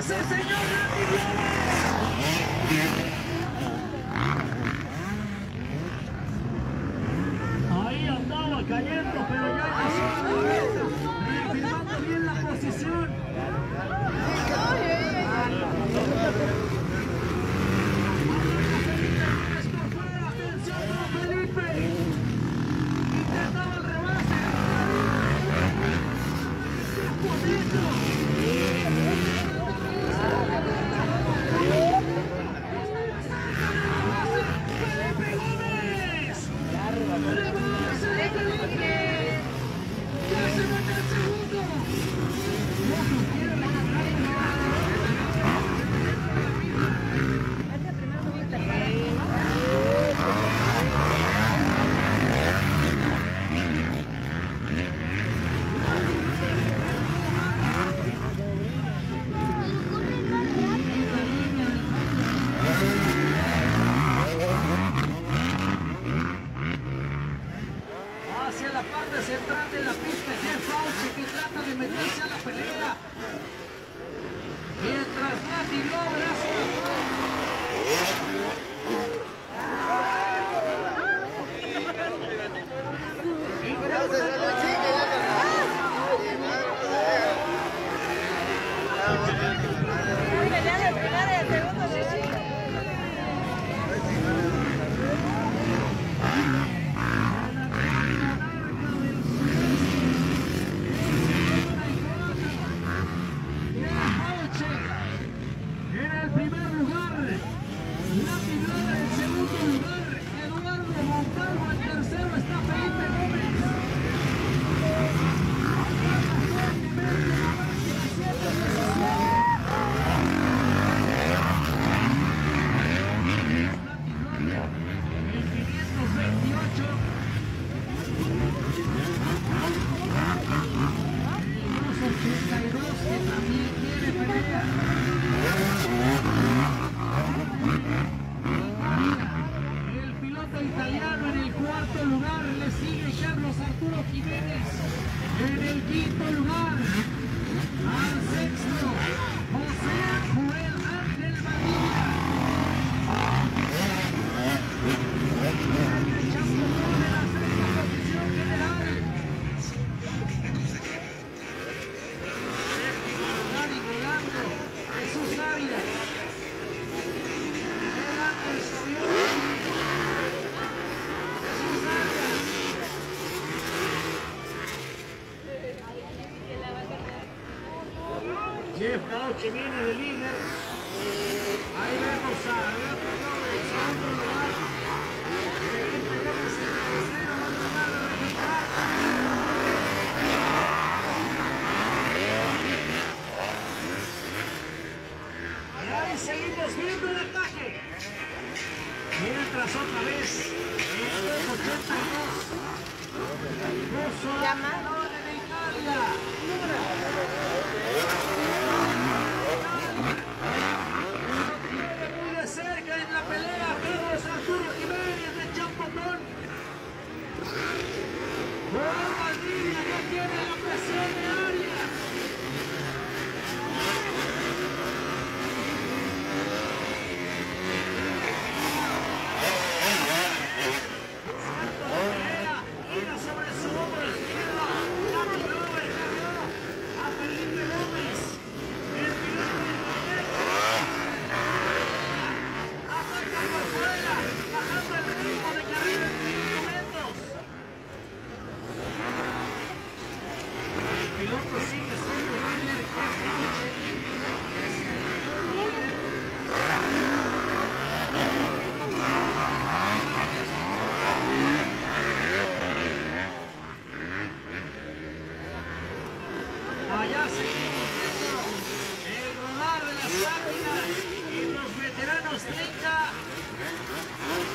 ese señor Randy Glover. Ahí andaba cayendo, pero ya nació, reafirmando bien la posición. Hacia la parte central de la pista, Jeff Fauci, que trata de meterse a la pelea. Mientras Randy Glover hace italiano en el cuarto lugar, le sigue Carlos Arturo Jiménez en el quinto lugar, al sexto José Joel Ángel Badilla, el campeón de la sexta posición general, Dani Volando, Jesús Ávila, Jeff Fauci viene de líder. Ahí vemos a Randy Glover en segundo lugar. Felipe Gómez en tercero, va a tratar de remontar. Y ahí seguimos viendo el ataque. Mientras otra vez, en los 82. Russo ganador en Italia. Muy de cerca en la pelea, Carlos Arturo Jiménez de Champotón. Joel Valdivia ya tiene la presión de Arias. Gira sobre su hombro izquierdo. Randy Glover cargó a Felipe Gómez. El piloto ataca por fuera, bajando el ritmo de carrera en 5 momentos. El piloto sigue siendo líder. Allá seguimos viendo el rodar de las máquinas y los veteranos 30.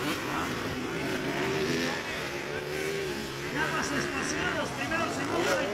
Llamas espaciados, primero, segundo.